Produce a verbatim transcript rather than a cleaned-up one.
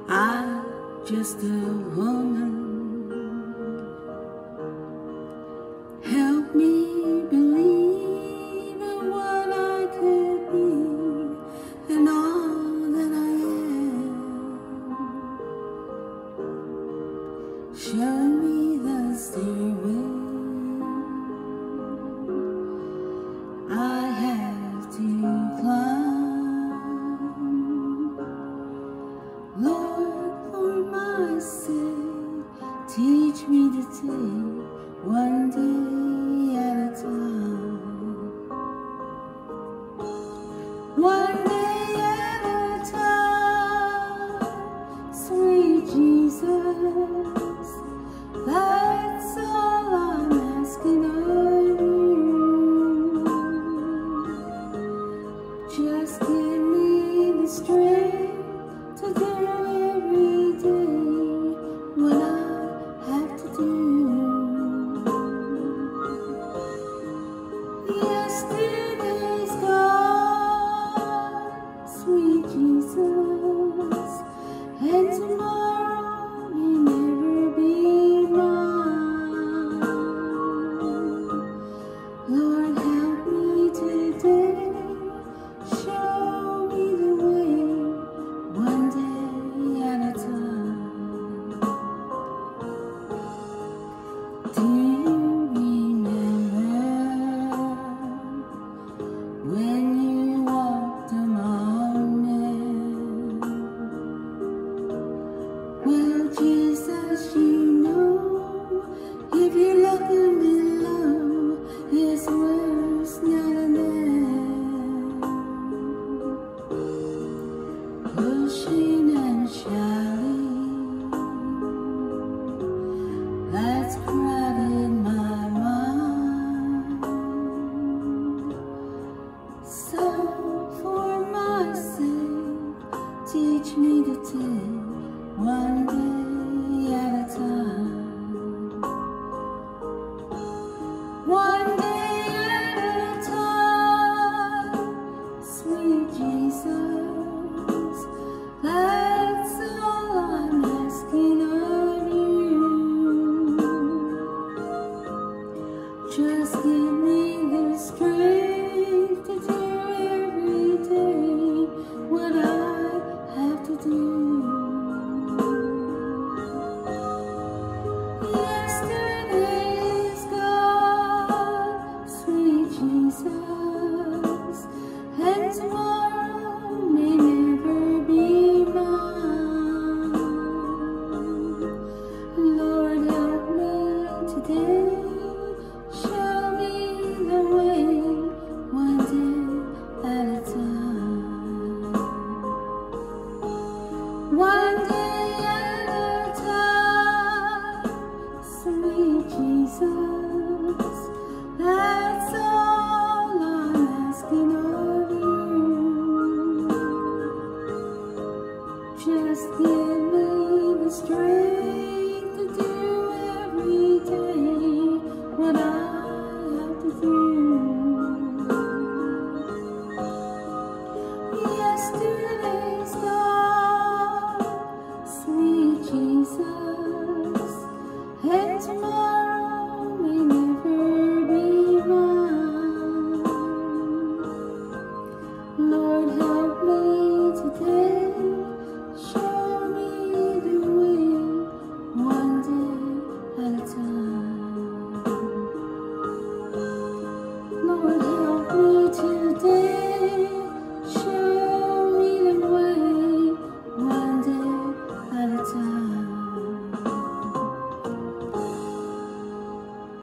I'm just a woman. Help me believe in what I could be and all that I am. Show me the stairway I have to climb. Lord, for my sake, teach me to take one day at a time. One day at a time, sweet Jesus, that's all I'm asking of you. Just give me the strength to do every day what I have to do. Yesterday's gone, sweet Jesus, and tomorrow may never be mine. Lord, help me today, show me the way, one day at a time. Do you remember when you walked among men? Well, Jesus, you know, if you look below, it's worse now than then. Pushing and shouting, that's crowded my mind. So for my sake, teach me to take one day at a time. One day at a time, sweet Jesus, that's all I'm asking of you. Just give me the strength to do every day what I have to do. Yesterday is gone, sweet Jesus, and tomorrow may never be mine. Lord, help me today, show me the way, one day at a time. One day at a time, sweet Jesus, that's all I'm asking of you. Just give me the strength to do every day what I